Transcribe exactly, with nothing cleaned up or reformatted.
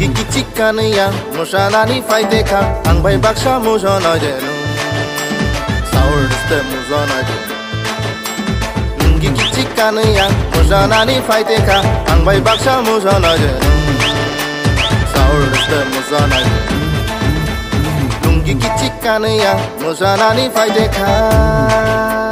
Lungi kicikania, mushanani faiteka, ang bay baksha musona jenu. Sour ste musona jenu. Lungi kicikania, mushanani faiteka, ang bay baksha musona jenu. Sour ste musona jenu. Lungi kicikania, mushanani faiteka.